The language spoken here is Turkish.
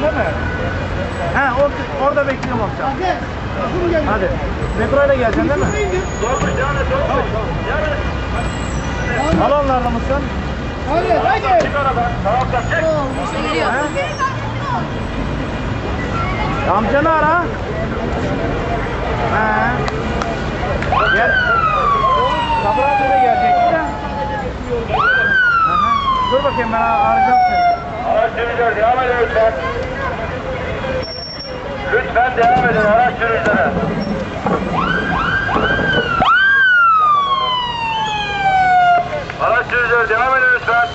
değil mi? He, orada bekliyorum akşam. Hadi. Metroyla geleceksin değil mi? Al onlarla mısın? Hadi, hadi. Çık araba. Taraftan çek. Geliyor. Amcanı ara. He. Gel. Sabra da gelecek de. Dur bakayım ben arayacağım seni. Araç sürücüler devam edin lütfen. Lütfen devam edin araç sürücülere. Araç sürücüler devam edin lütfen.